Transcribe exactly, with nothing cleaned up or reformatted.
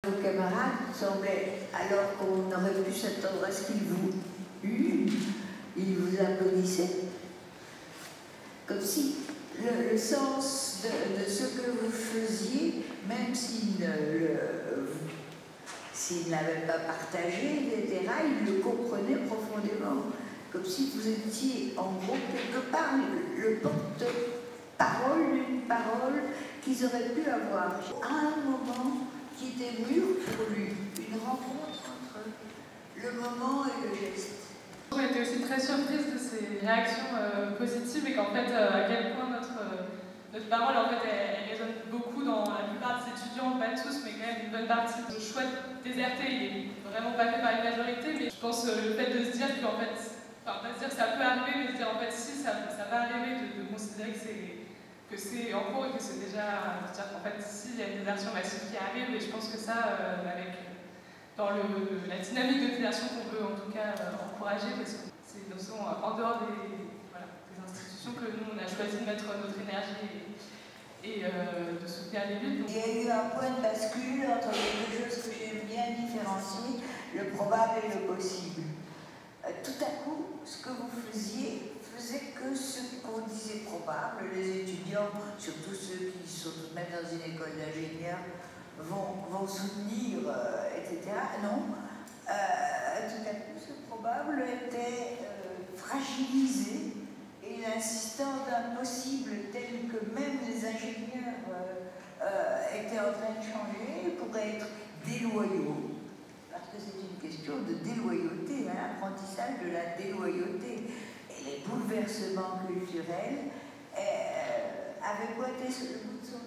Vos camarades semblaient, alors qu'on aurait pu s'attendre à ce qu'ils vous eût, ils vous applaudissaient. Comme si le, le sens de, de ce que vous faisiez, même s'ils ne le, s'ils n'avaient pas partagé, et cetera, ils le comprenaient profondément. Comme si vous étiez, en gros, quelque part, le, le porte-parole d'une parole qu'ils auraient pu avoir à un moment qui était mûr pour lui, une rencontre entre le moment et le geste. J'ai été aussi très surprise de ces réactions euh, positives et qu'en fait, euh, à quel point notre, euh, notre parole, en fait, elle, elle résonne beaucoup dans la plupart des étudiants, pas tous, mais quand même une bonne partie. Le choix de déserter, il est vraiment pas fait par une majorité, mais je pense euh, le fait de se dire qu'en fait, enfin, pas se dire que ça peut arriver, mais se dire en fait, si, ça, ça va arriver, de, de considérer que c'est que c'est en cours et que c'est déjà, c'est-à-dire qu'en fait, si, il y a une désertion massive qui arrive, et je pense que ça, euh, avec dans le, la dynamique de désertion qu'on veut en tout cas euh, encourager, parce que c'est une notion euh, en dehors des, voilà, des institutions que nous, on a choisi de mettre notre énergie et, et euh, de soutenir les luttes. Donc... Il y a eu un point de bascule entre quelque chose que j'aime bien différencier, le probable et le possible. Euh, tout à coup, ce que vous faisiez faisait que ce qu'on disait probable, les étudiants, surtout ceux qui sont tout de même dans une école d'ingénieurs, vont, vont soutenir, euh, et cetera. Non, euh, tout à coup, ce probable était euh, fragilisé et l'insistance d'un possible tel que même les ingénieurs euh, euh, étaient en train de changer pourrait être déloyaux. Parce que c'est une question de déloyauté, hein, l'apprentissage de la déloyauté. Et les bouleversements culturels euh, avaient pointé sur le bout de son